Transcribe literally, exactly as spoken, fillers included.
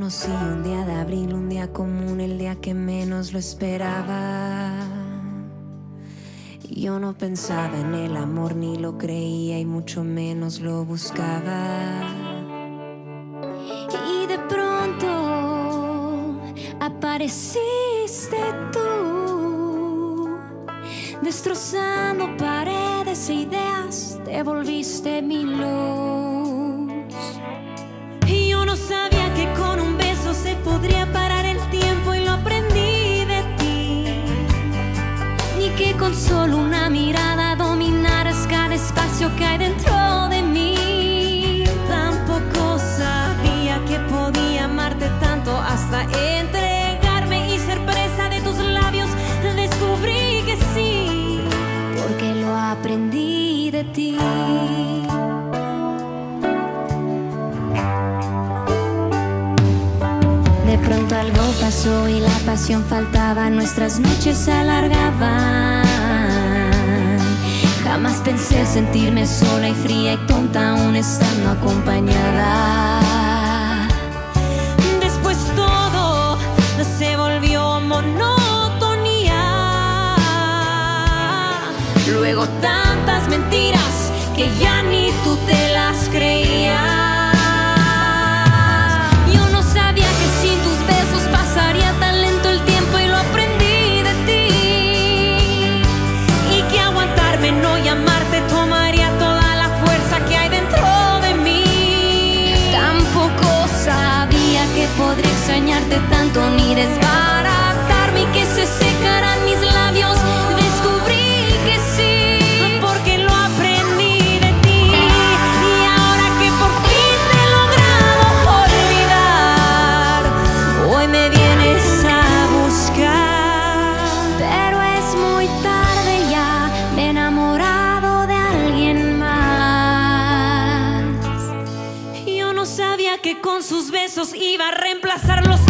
conocí un día de abril, un día común, el día que menos lo esperaba. Yo no pensaba en el amor, ni lo creía y mucho menos lo buscaba. Y de pronto apareciste tú, destrozando paredes e ideas, te volviste mi luz. Y yo no sabía que con un beso se podría parar el tiempo, y lo aprendí de ti. Ni que con solo una mirada dominaras cada espacio que hay dentro de mí. Tampoco sabía que podía amarte tanto hasta entregarme y ser presa de tus labios. Descubrí que sí, porque lo aprendí de ti. De pronto algo pasó y la pasión faltaba, nuestras noches se alargaban. Jamás pensé sentirme sola y fría y tonta aún estando acompañada. Después todo se volvió monotonía. Luego tantas mentiras que ya ni tú te las creías. No llamarte tomaría toda la fuerza que hay dentro de mí. Tampoco sabía que podría extrañarte tanto, ni desbaratarme y que se secaran mis labios. Descubrí que sí, porque lo aprendí de ti. Y ahora que por fin te he logrado olvidar, hoy me vienes a buscar. Pero es muy tarde ya, me he enamorado de alguien más. Yo no sabía que con sus besos iba a reemplazar los